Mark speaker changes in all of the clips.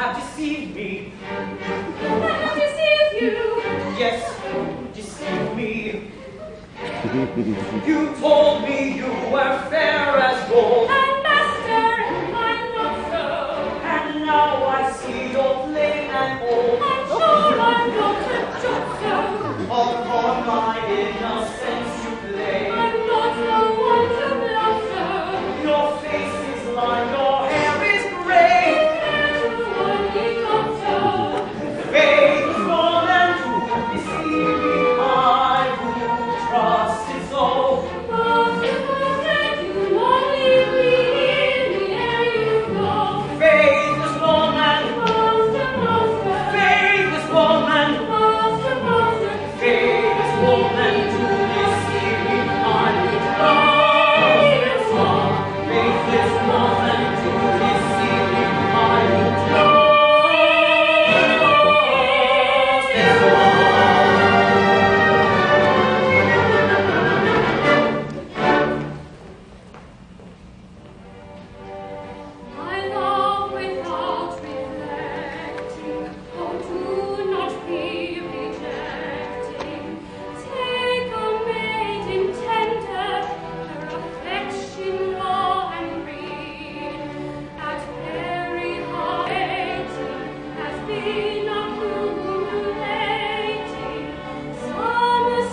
Speaker 1: have deceived me.
Speaker 2: I have deceived you.
Speaker 1: Yes, deceived me. You told me you were fair as gold.
Speaker 2: And master, I'm not so.
Speaker 1: And now I see you're plain and old.
Speaker 2: I'm sure I'm not a josser.
Speaker 1: Upon my innocence you play.
Speaker 2: I'm not the one to bluster.
Speaker 1: Your face is lined, your hair is gray.
Speaker 2: There's the one he not so.
Speaker 1: Faith is gone and to deceive me. I who trusted so.
Speaker 2: Master, you won't leave me in the air you go.
Speaker 1: Faith is gone and
Speaker 2: Master,
Speaker 1: faith is gone and
Speaker 2: master.
Speaker 1: faith is gone and to deceive me. I who trusted so. Faith is gone and to deceive me. I who trusted so.
Speaker 2: I love without reflecting. Oh, do not be rejecting. Take a maiden tender, her affection raw and free. At very heart has been accumulating. Some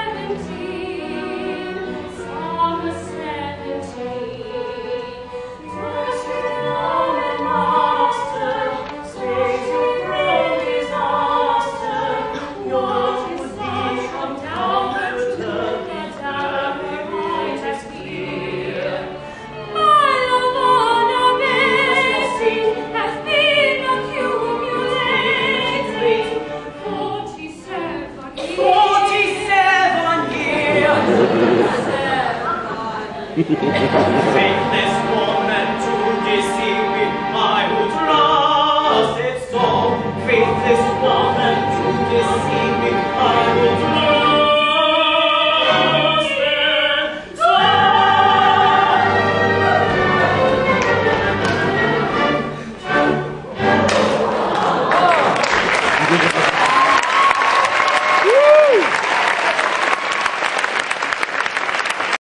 Speaker 2: 17, some 17. Trust in Roman master, stays you from disaster. What is such from downward to the downward light as clear? My love on amazing has been accumulating 47 years.
Speaker 1: 47 years. Faithless woman to deceive me, I who trusted so. Faithless woman